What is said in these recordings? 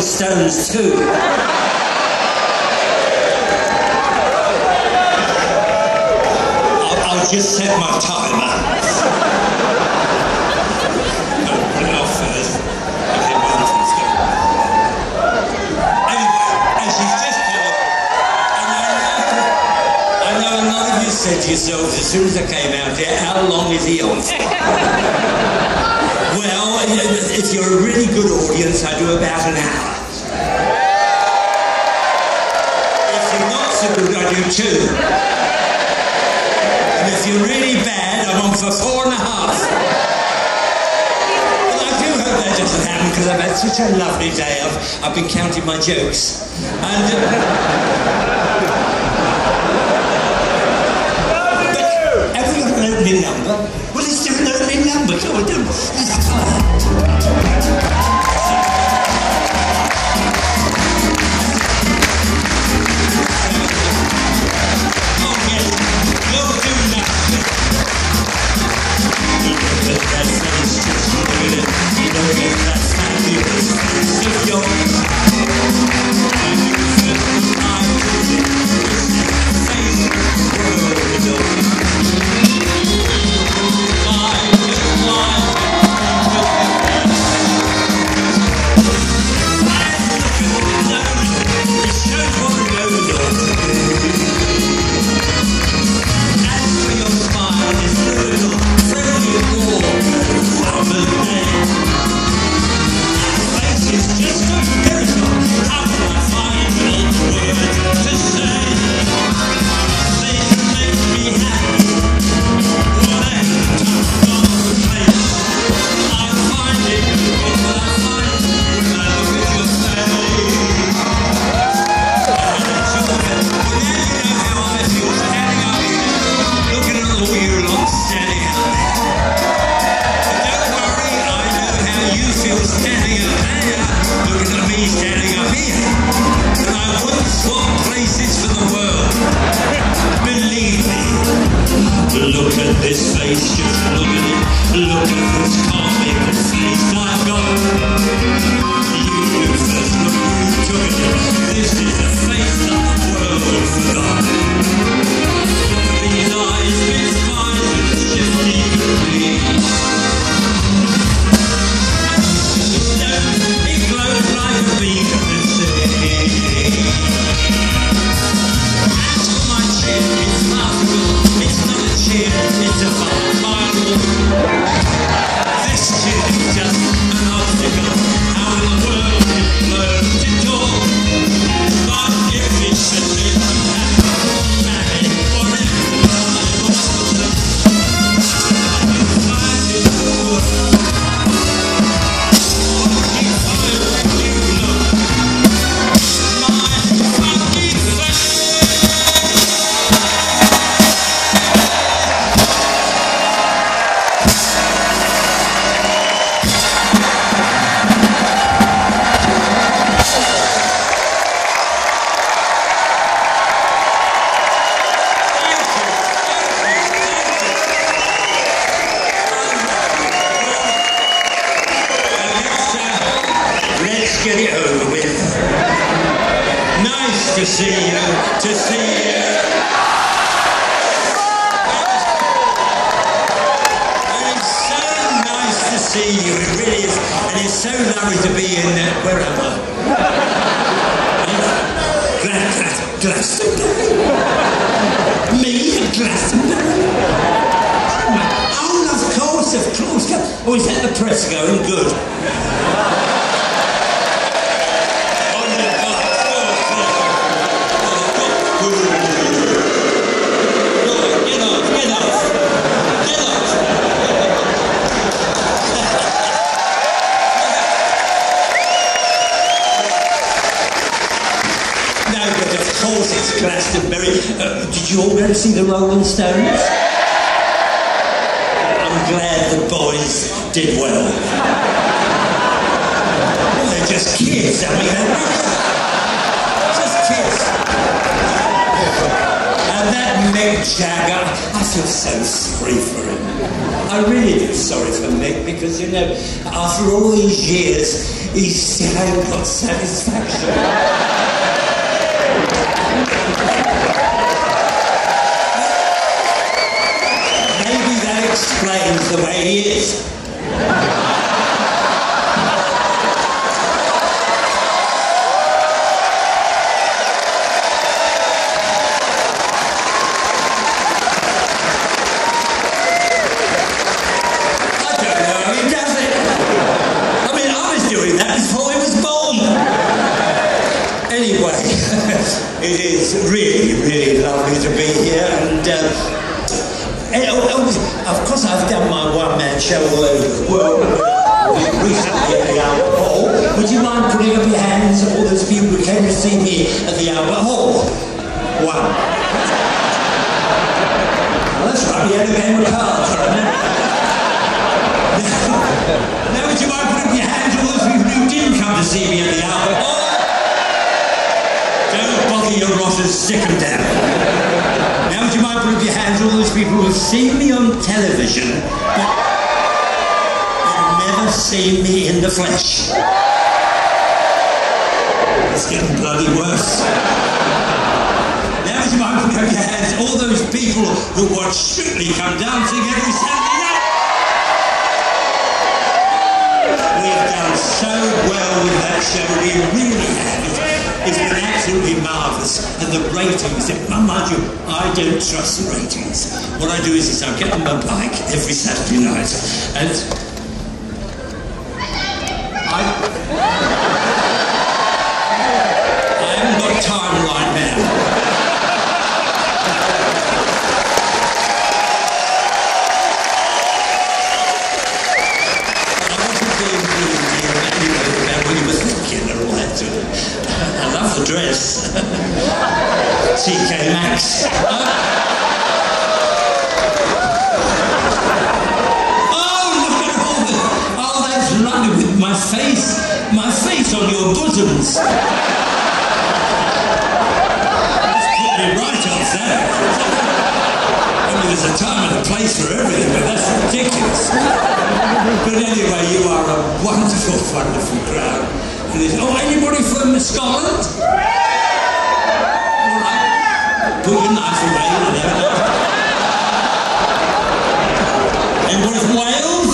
Rolling Stones too. I'll just set my timer. Put it off first. Okay, well, let's go. Anyway, and she's just come up. I know a lot of you said to yourselves as soon as I came out here, how long is he on for? Well, if you're a really good audience, I do about an hour. If you're not so good, I do 2. And if you're really bad, I'm on for 4.5. Well, I do hope that doesn't happen because I've had such a lovely day. I've been counting my jokes. And have we got an opening number? Well, let's do an opening number. Come on, look at this face, just look at it. Look at this comical face I've got. You first look who took it. This is the face that the world forgot. These eyes, these eyes, it's just eagerly. It glows like a beam of the sea. As for my chin, it's laughable. It's not a chin, it's a mile. This chin is just an obstacle. How in the world it learns to talk? But if it's a bit happy, get it over with. Nice to see you, to see you. And it's so nice to see you, it really is. And it's so lovely to be in there. Where am I? Glastonbury. Me at Glastonbury? Oh, of course. Oh, is that the press going? Good. It's Glastonbury. Did you all go to see the Rolling Stones? I'm glad the boys did well. They're just kids, I mean, they're just kids. And that Meg Mick Jagger. I feel so sorry for him. I really do sorry for Mick because, you know, after all these years, he still ain't got satisfaction. Maybe that explains the way he is. Anyway, it is really, really lovely to be here, and of course I've done my one-man show all over the world, recently at the Albert Hall. Would you mind putting up your hands, all those people who came to see me at the Albert Hall? One. Well, that's right, we had a game of cards, right? Now would you mind putting up your hands, all those people who didn't come to see me at the Albert Hall? Don't bother your rotters, stick them down. Now would you mind putting up your hands, all those people who have seen me on television, but have never seen me in the flesh. It's getting bloody worse. Now would you mind putting up your hands, all those people who watch Strictly Come Dancing every Saturday night. We've done so well with that show, we really have. It's been absolutely marvellous, and the ratings, mind you, I don't trust the ratings. What I do is I get on my bike every Saturday night, and I haven't got time right now. I wasn't being rude about what you were thinking and all that sort of. I love the dress. TK Maxx. Oh, look at all the... Oh, that's lovely with my face on your bosoms. That's put me right off that. I mean, there's a time and a place for everything, but that's ridiculous. But anyway, you are a wonderful, wonderful crowd. Oh, anybody from Scotland? All right. Put your knife away. Anybody from Wales?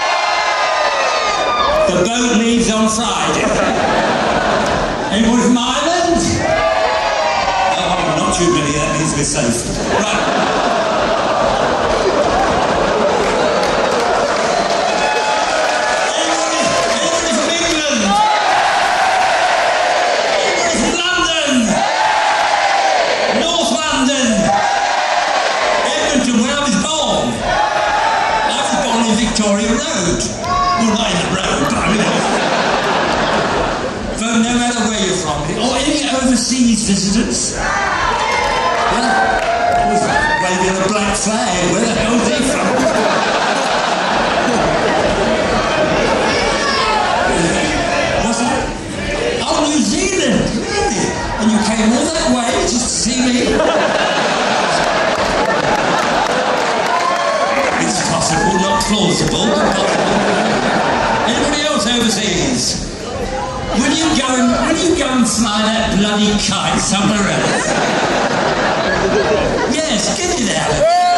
The boat leaves on Friday. Anybody from Ireland? Oh, not too many, that means we're safe. Right. Victoria Road. Well, not in the road, but I mean... From no matter where you're from. Or any overseas visitors? Well, waving a black flag. Where the hell are they from? What's that? Oh, New Zealand! Really? And you came all that way just to see me? It's possible, not plausible, but possible. Anybody else overseas? Will you go and fly that bloody kite somewhere else? Yes, get it out.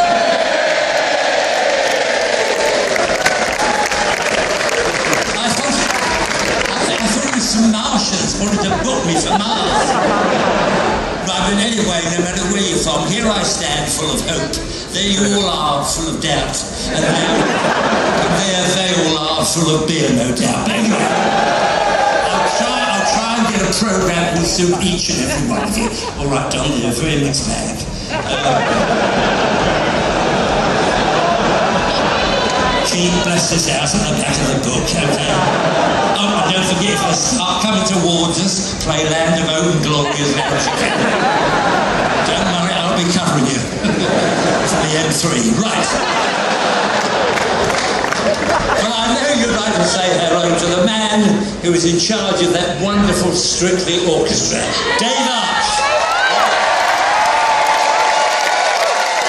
I thought it was some Martians wanted to book me for Mars. Right, but anyway, no matter where you're from, here I stand full of hope. There you all are, full of doubt. And there they all are, full of beer, no doubt. Anyway, I'll try and get a programme that will suit each and every one of you. All right, Don, you're a very mixed bag. Keep bless this house at the back of the book, okay? Oh, and don't forget, if I start coming towards us, play Land of Hope and Glory as loud as you can. Don't worry, I'll be covering you. For the M3, right. Well, I know you'd like to say hello to the man who is in charge of that wonderful Strictly Orchestra, Dave Arch.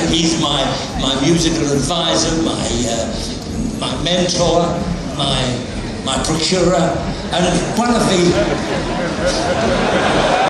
He's my musical advisor, my mentor, my procurer, and one of the